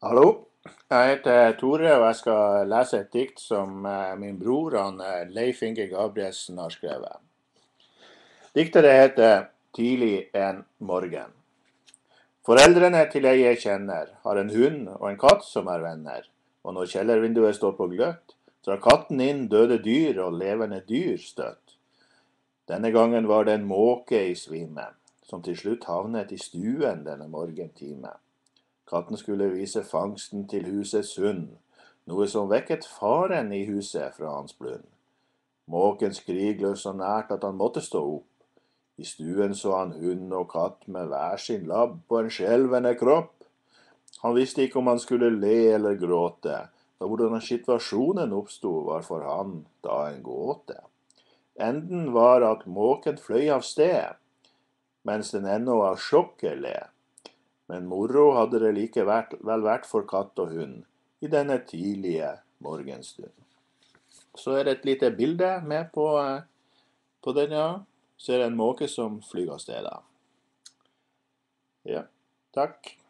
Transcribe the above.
Hallo, jeg heter Tore, og jeg skal lese et dikt som min bror, Leif Inge Gabrielsen, har skrevet. Diktet det heter «Tidlig en morgen». Foreldrene til ei jeg kjenner, har en hund og en katt som er venner. Og når kjellervinduet står på gløtt, drar katten inn døde dyr og levende dyr støtt. Denne gangen var det en måke i svime, som til slutt havnet i stuen denne morgentime. Katten skulle vise fangsten til husets hund, noe som vekket faren i huset fra hans blund. Måken skrig løs så nært at han måtte stå opp. I stuen så han hund og katt med hver sin labb på en skjelvende kropp. Han visste ikke om han skulle le eller gråte, da hvordan situasjonen oppstod var for han da en gåte. Enden var at måken fløy av sted, mens den ennå av sjokket le. Men moro hadde det vel vært for katt og hund i denne tidlige morgenstund. Så er det et lite bilde med på den, ja. Så er det en måke som flyr av sted. Ja, takk.